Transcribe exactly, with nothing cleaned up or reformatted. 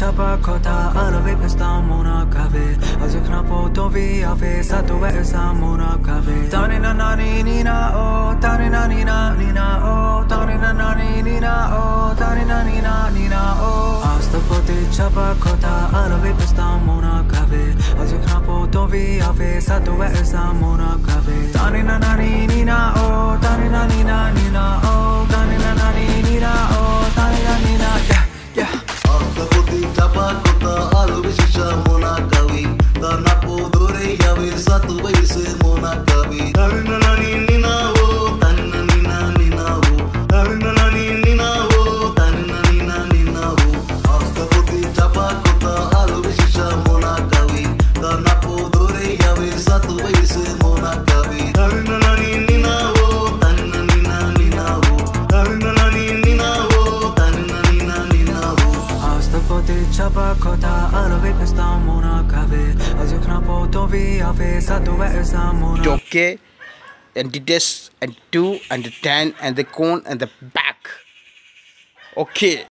chapa kota alave pesta mona kave azukna po to vi ave sato ve esa mona kave tane na na ni ni na o tane na ni na ni na o tane na na ni ni na o tane na ni na ni na o asta pote chapa kota alave pesta mona kave azukna po to vi ave sato ve esa mona kave tane na na ni ni na o tane na ni na ni na o tane na na ni ni na o tane na ni na yeah yeah asta pote chapa kota alave shisha mona kave tana po dore yave sato ve esa mona kave tane na na ni ni na o tane na ni na ni na o tane na na ni ni na o tane na ni na ni na o asta pote chapa kota alave shisha mona kave tana po dore yave sato ve esa mona kave tane na na ni ni na o tane na ni na ni na o tane na na ni ni na o tane na ni na ni na o asta pote chapa kota alave pesta mona kave azukna po to vi ave sato ve esa mona Okay, and the test and two and the ten and the cone and the back. Okay.